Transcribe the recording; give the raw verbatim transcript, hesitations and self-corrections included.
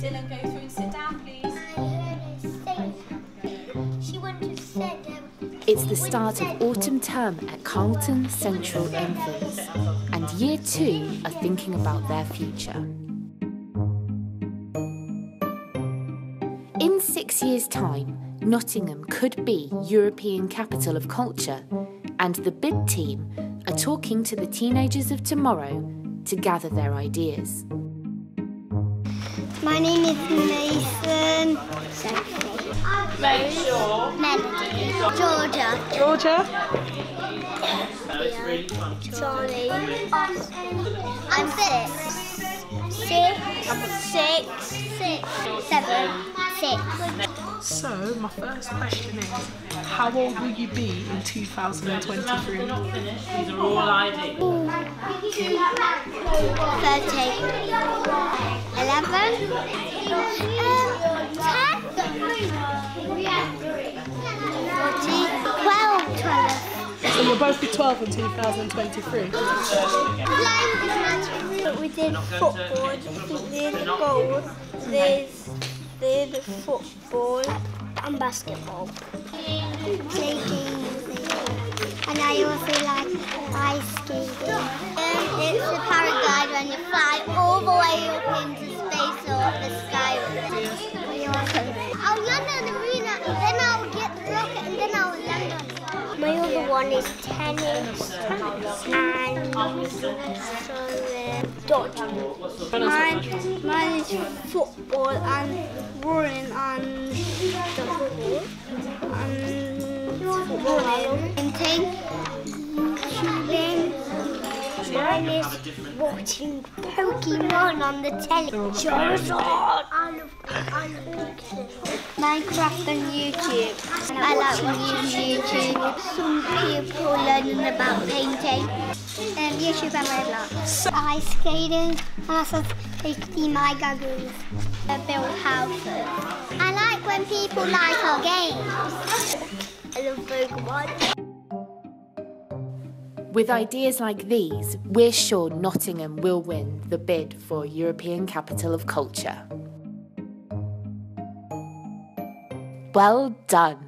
Dylan, go through and sit down, please. She wanted to sit down. It's the start of autumn term at Carlton Central Infants, and Year two are thinking about their future. In six years' time, Nottingham could be European Capital of Culture, and the BID team are talking to the teenagers of tomorrow to gather their ideas. My name is Mason. Sophie. Rachel. Melody. Georgia. Georgia. Charlie. I'm six. Six. Six. Six. Seven. Six. So, my first question is, how old will you be in two thousand twenty-three? These are all I D. Thirty. Eleven. Um, ten. Forty. Twelve. Twelve. So you'll both be twelve in two thousand twenty-three? We did football, I think there's goals, there's, there's football and basketball. Play games, and I also like ice skating. Um, it's a paraglide when you fly all the way up into space or up the sky. I'll land on the arena, then I'll get the rocket, and then I'll land on it. My other one is tennis and so, uh, dodgeball. Mine, mine is football and running and dodgeball and running and thing, shooting. Mine is watching Pokemon on the telly. Charizard. I love, I love Minecraft on YouTube. I like watching YouTube. Some people learning about painting. Um, YouTube and Roblox. Ice skating. And also taking my goggles. I build houses. I like when people like our games. I love Pokemon. With ideas like these, we're sure Nottingham will win the bid for European Capital of Culture. Well done!